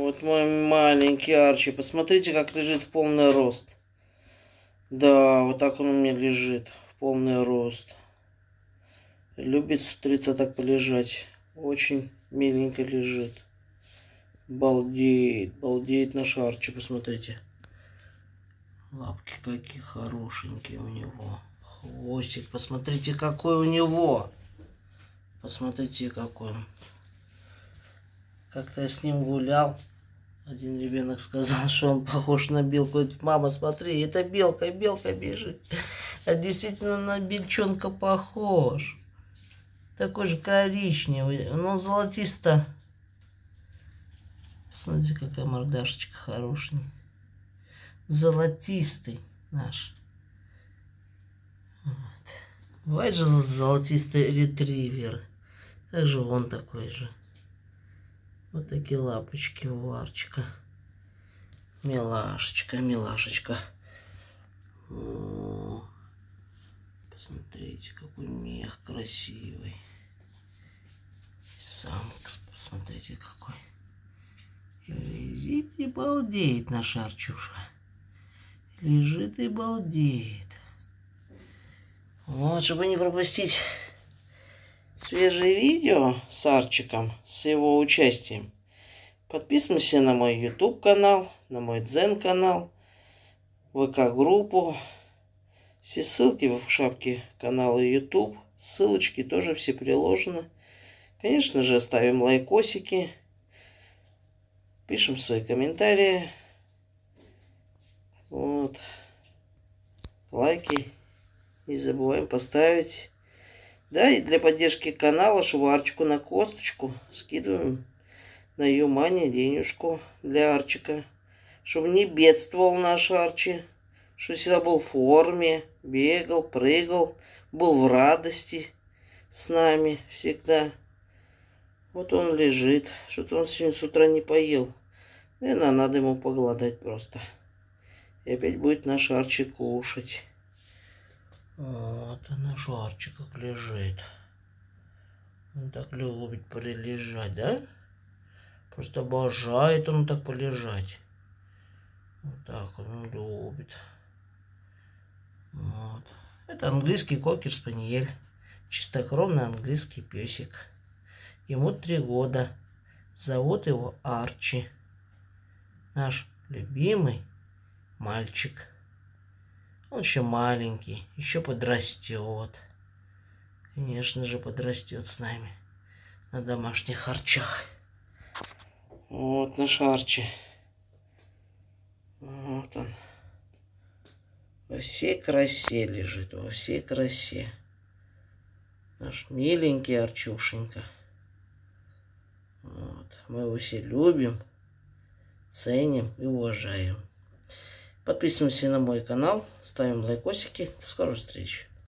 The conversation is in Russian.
Вот мой маленький Арчи. Посмотрите, как лежит в полный рост. Да, вот так он у меня лежит в полный рост. Любит с утреца так полежать. Очень миленько лежит. Балдеет, балдеет наш Арчи, посмотрите. Лапки какие хорошенькие у него. Хвостик, посмотрите, какой у него. Посмотрите, какой он. Как-то я с ним гулял. Один ребенок сказал, что он похож на белку. Говорит: мама, смотри, это белка, белка бежит. А действительно на бельчонка похож. Такой же коричневый, но золотисто. Смотрите, какая мордашечка хорошая. Золотистый наш. Вот. Бывает же золотистый ретривер. Также он такой же. Вот такие лапочки у Арчика. Милашечка, милашечка. О, посмотрите, какой мех красивый. Самка, посмотрите, какой. Лежит и балдеет наш Арчуша. Лежит и балдеет. Вот, чтобы не пропустить свежие видео с Арчиком, с его участием, подписывайся на мой YouTube канал, на мой Дзен канал, ВК-группу. Все ссылки в шапке канала YouTube. Ссылочки тоже все приложены. Конечно же, ставим лайкосики. Пишем свои комментарии. Вот. Лайки не забываем поставить. Да, и для поддержки канала, чтобы Арчику на косточку, скидываем на Юмани денежку для Арчика. Чтобы не бедствовал наш Арчи. Чтобы всегда был в форме, бегал, прыгал, был в радости с нами всегда. Вот он лежит. Что-то он сегодня с утра не поел. Наверное, надо ему поголодать просто. И опять будет наш Арчи кушать. Вот наш Арчи как лежит. Он так любит полежать, да? Просто обожает он так полежать. Вот так он любит. Вот. Это английский кокер-спаниель. Чистокровный английский песик. Ему 3 года. Зовут его Арчи. Наш любимый мальчик. Он еще маленький, еще подрастет. Конечно же, подрастет с нами на домашних Арчах. Вот наш Арчи. Вот он. Во всей красе лежит, во всей красе. Наш миленький Арчушенька. Вот. Мы его все любим, ценим и уважаем. Подписываемся на мой канал, ставим лайкосики. До скорой встречи.